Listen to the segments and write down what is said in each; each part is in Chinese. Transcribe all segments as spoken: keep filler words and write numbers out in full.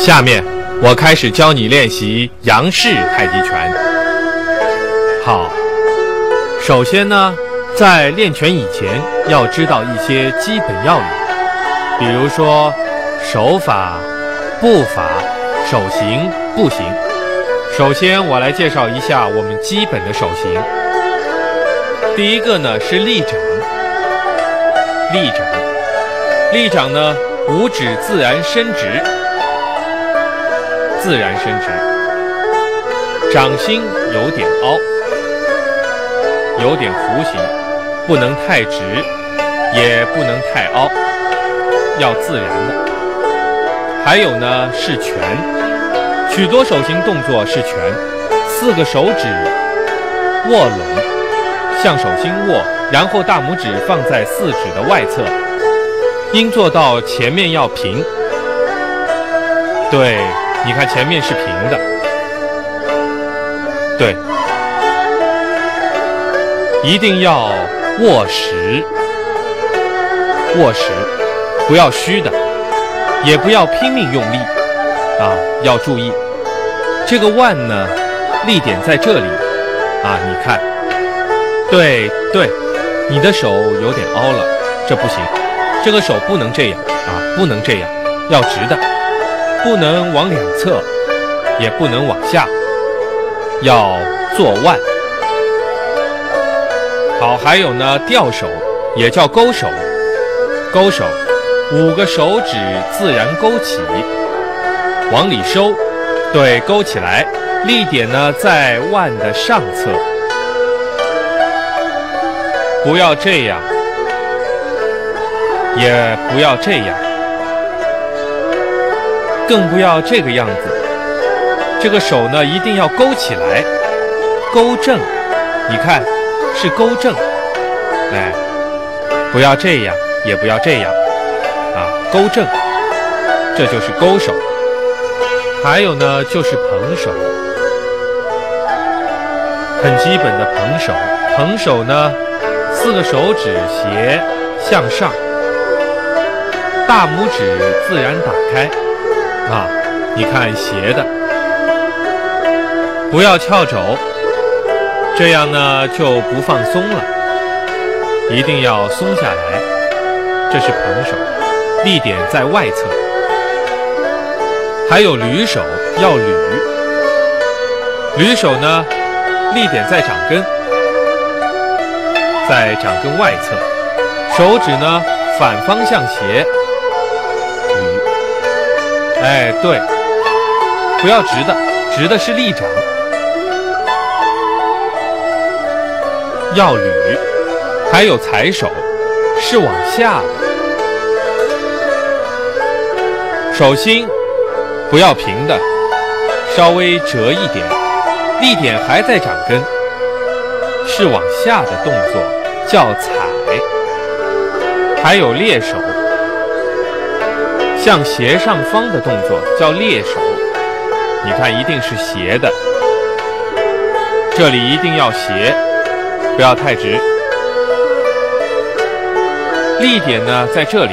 下面我开始教你练习杨式太极拳。好，首先呢，在练拳以前要知道一些基本要领，比如说手法、步法、手型、步型。首先我来介绍一下我们基本的手型。第一个呢是立掌，立掌，立掌呢五指自然伸直，自然伸直，掌心有点凹，有点弧形，不能太直，也不能太凹，要自然的。还有呢是拳，许多手型动作是拳，四个手指握拢，向手心握，然后大拇指放在四指的外侧，应做到前面要平。对，你看前面是平的，对，一定要握实，握实，不要虚的，也不要拼命用力啊，要注意这个腕呢，力点在这里啊，你看，对对，你的手有点凹了，这不行，这个手不能这样啊，不能这样，要直的，不能往两侧，也不能往下，要做腕。好，还有呢，吊手也叫勾手，勾手，五个手指自然勾起，往里收，对，勾起来，力点呢在腕的上侧，不要这样，也不要这样，更不要这个样子。这个手呢一定要勾起来，勾正，你看是勾正，哎，不要这样，也不要这样啊，勾正，这就是勾手。还有呢就是捧手，很基本的捧手。捧手呢，四个手指斜向上，大拇指自然打开啊，你看斜的，不要翘肘，这样呢就不放松了，一定要松下来，这是捧手，力点在外侧。还有捋手，要捋，捋手呢力点在掌根，在掌根外侧，手指呢反方向斜捋，哎，对，不要直的，直的是立掌，要捋。还有踩手，是往下的，手心不要平的，稍微折一点，力点还在掌根，是往下的动作，叫踩。还有裂手，向斜上方的动作叫裂手，你看一定是斜的，这里一定要斜，不要太直，力点呢在这里，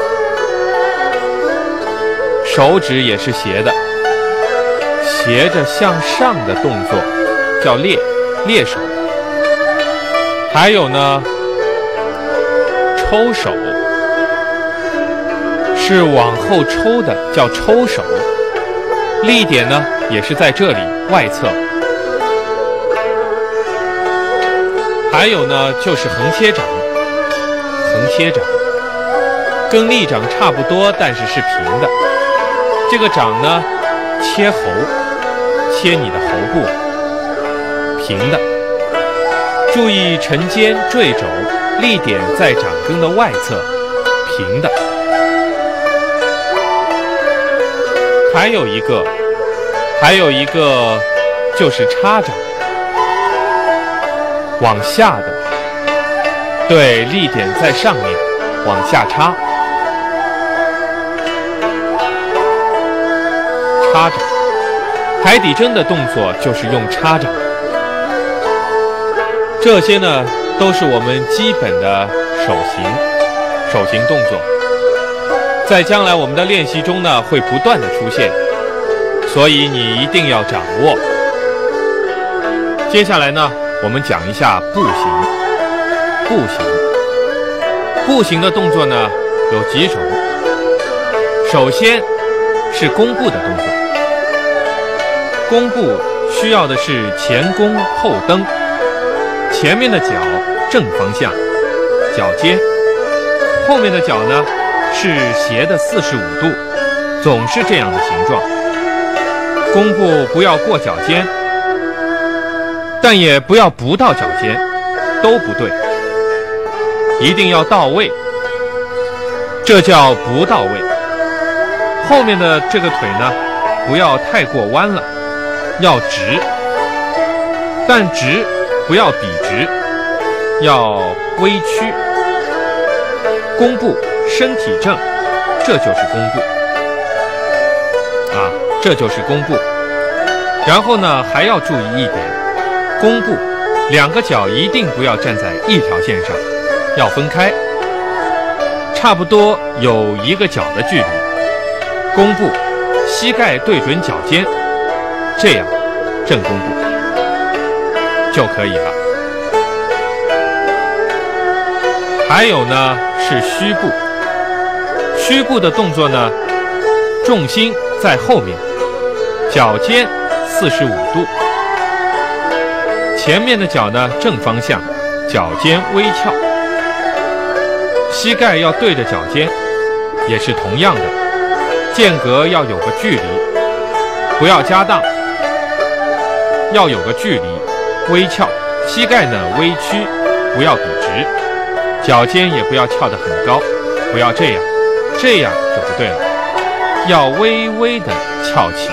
手指也是斜的，斜着向上的动作叫裂，裂手。还有呢抽手，是往后抽的，叫抽手，力点呢也是在这里外侧。还有呢就是横切掌，横切掌跟立掌差不多，但是是平的，这个掌呢切喉，切你的喉部，平的，注意沉肩坠肘，力点在掌根的外侧，平的。还有一个还有一个就是插掌，往下的，对，力点在上面，往下插，插掌。海底针的动作就是用插掌。这些呢都是我们基本的手型手型动作，在将来我们的练习中呢会不断的出现， 所以你一定要掌握。接下来呢，我们讲一下步行。步行，步行的动作呢有几种。首先是弓步的动作。弓步需要的是前弓后蹬，前面的脚正方向，脚尖；后面的脚呢是斜的四十五度，总是这样的形状。弓步不要过脚尖，但也不要不到脚尖，都不对，一定要到位，这叫不到位。后面的这个腿呢，不要太过弯了，要直，但直不要笔直，要微曲。弓步身体正，这就是弓步啊，这就是弓步。然后呢，还要注意一点，弓步两个脚一定不要站在一条线上，要分开，差不多有一个脚的距离。弓步膝盖对准脚尖，这样正弓步就可以了。还有呢是虚步。虚步的动作呢，重心在后面，脚尖四十五度，前面的脚呢正方向，脚尖微翘，膝盖要对着脚尖，也是同样的，间隔要有个距离，不要加当，要有个距离，微翘，膝盖呢微曲，不要笔直，脚尖也不要翘得很高，不要这样，这样就不对了，要微微的翘起。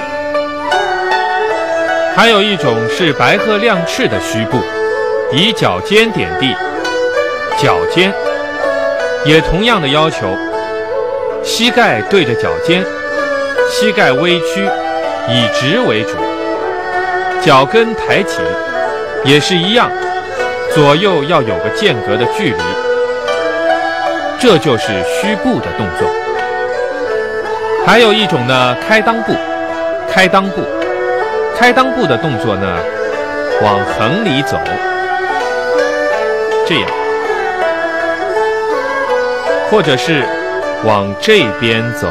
还有一种是白鹤亮翅的虚步，以脚尖点地，脚尖也同样的要求，膝盖对着脚尖，膝盖微曲，以直为主，脚跟抬起，也是一样，左右要有个间隔的距离，这就是虚步的动作。还有一种呢，开裆步。开裆步，开裆步的动作呢，往横里走，这样，或者是往这边走，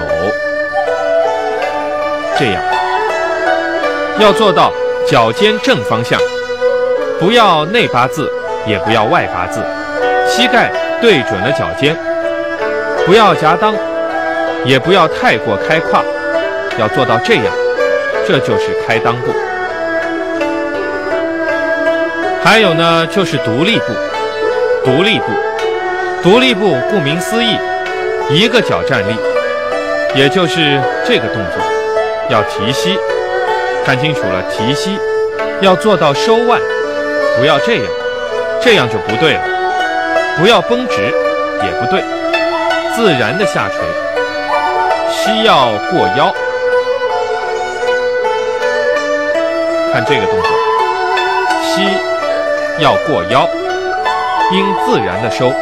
这样，要做到脚尖正方向，不要内八字，也不要外八字，膝盖对准了脚尖，不要夹裆，也不要太过开胯，要做到这样，这就是开裆步。还有呢，就是独立步。独立步，独立步顾名思义，一个脚站立，也就是这个动作，要提膝，看清楚了，提膝，要做到收腕，不要这样，这样就不对了，不要绷直，也不对，自然的下垂，膝要过腰，看这个动作，膝要过腰，应自然的收。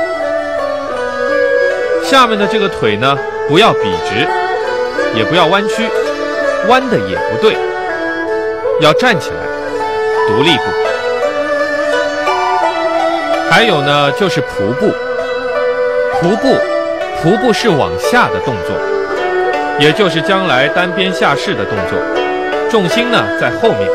下面的这个腿呢，不要笔直，也不要弯曲，弯的也不对，要站起来，独立步。还有呢，就是仆步。仆步，仆步是往下的动作，也就是将来单边下士的动作，重心呢在后面。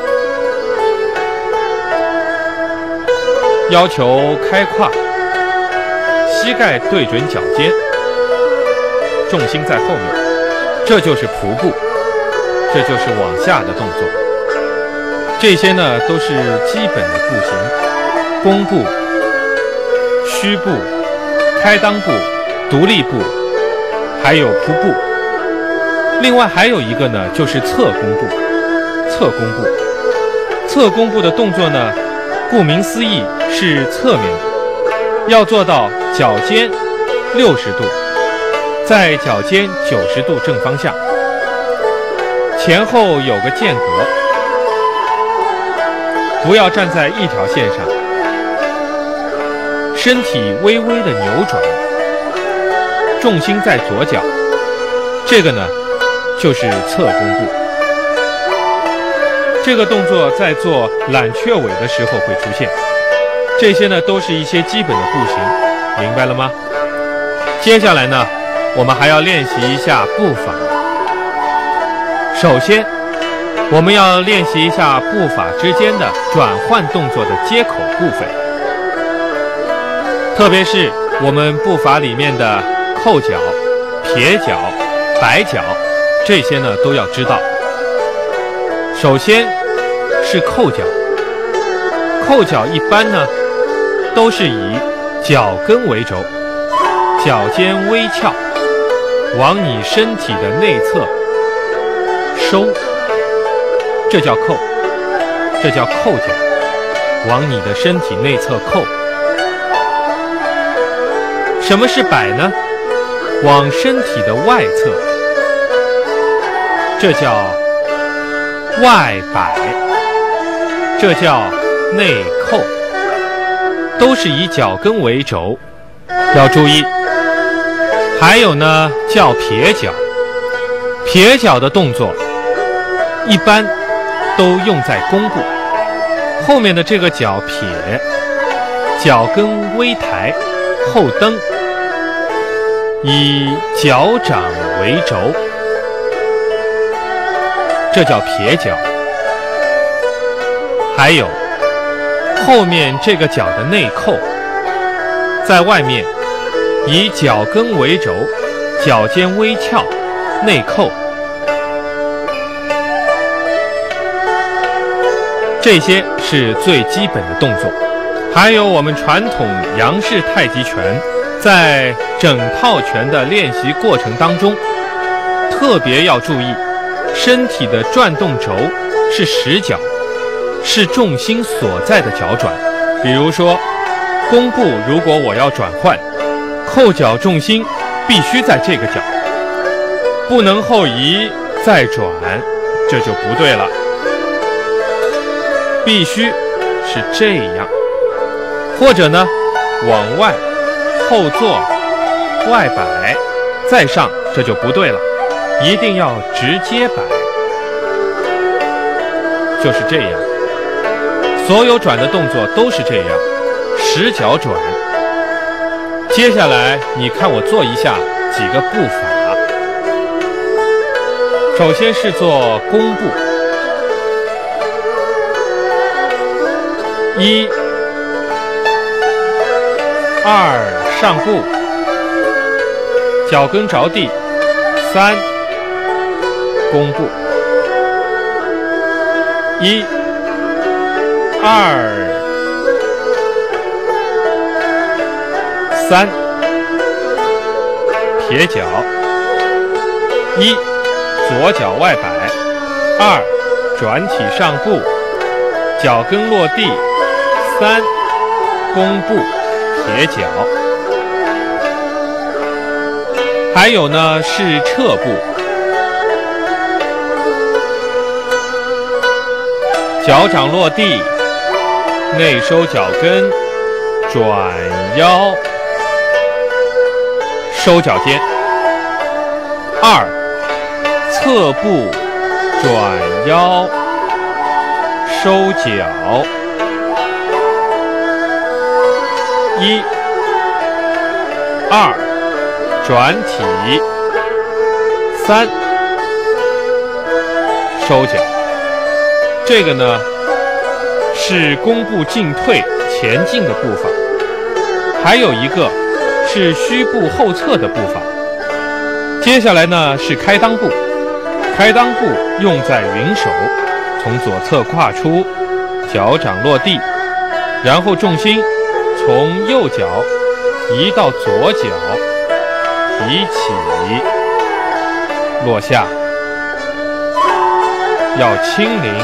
要求开胯，膝盖对准脚尖，重心在后面，这就是仆步，这就是往下的动作。这些呢都是基本的步行，弓步、虚步、开裆步、独立步，还有仆步。另外还有一个呢，就是侧弓步。侧弓步，侧弓步的动作呢，顾名思义是侧面的，要做到脚尖六十度，在脚尖九十度正方向，前后有个间隔，不要站在一条线上，身体微微的扭转，重心在左脚，这个呢就是侧弓步。 这个动作在做揽雀尾的时候会出现。这些呢都是一些基本的步行，明白了吗？接下来呢，我们还要练习一下步法。首先，我们要练习一下步法之间的转换动作的接口部分，特别是我们步法里面的扣脚、撇脚、摆脚，这些呢都要知道。首先是扣脚，扣脚一般呢都是以脚跟为轴，脚尖微翘，往你身体的内侧收，这叫扣，这叫扣脚，往你的身体内侧扣。什么是摆呢？往身体的外侧，这叫外摆，这叫内扣，都是以脚跟为轴，要注意。还有呢，叫撇脚，撇脚的动作一般都用在弓步，后面的这个脚撇，脚跟微抬，后蹬，以脚掌为轴，这叫撇脚。还有后面这个脚的内扣，在外面以脚跟为轴，脚尖微翘，内扣。这些是最基本的动作。还有我们传统杨氏太极拳在整套拳的练习过程当中，特别要注意身体的转动轴是实脚，是重心所在的脚转。比如说弓步，如果我要转换，后脚重心必须在这个脚，不能后移再转，这就不对了，必须是这样，或者呢往外后坐外摆再上，这就不对了，一定要直接摆，就是这样。所有转的动作都是这样，实脚转。接下来你看我做一下几个步法。首先是做弓步，一、二上步，脚跟着地，三弓步，一、二、三，撇脚，一、左脚外摆，二、转体上步，脚跟落地，三、弓步撇脚。还有呢是撤步，脚掌落地，内收脚跟，转腰，收脚尖。二、侧步转腰，收脚。一、二、转体，三、收脚。这个呢是弓步进退前进的步法，还有一个是虚步后撤的步法。接下来呢是开裆步，开裆步用在云手，从左侧跨出，脚掌落地，然后重心从右脚移到左脚，提起落下，要轻灵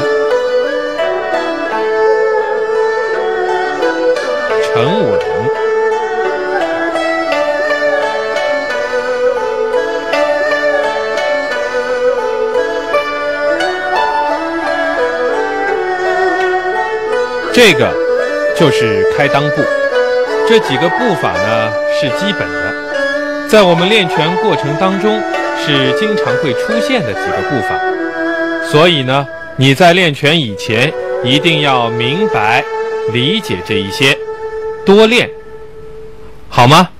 沉稳。这个就是开裆步。这几个步法呢是基本的，在我们练拳过程当中是经常会出现的几个步法，所以呢你在练拳以前一定要明白、理解这一些，多练，好吗？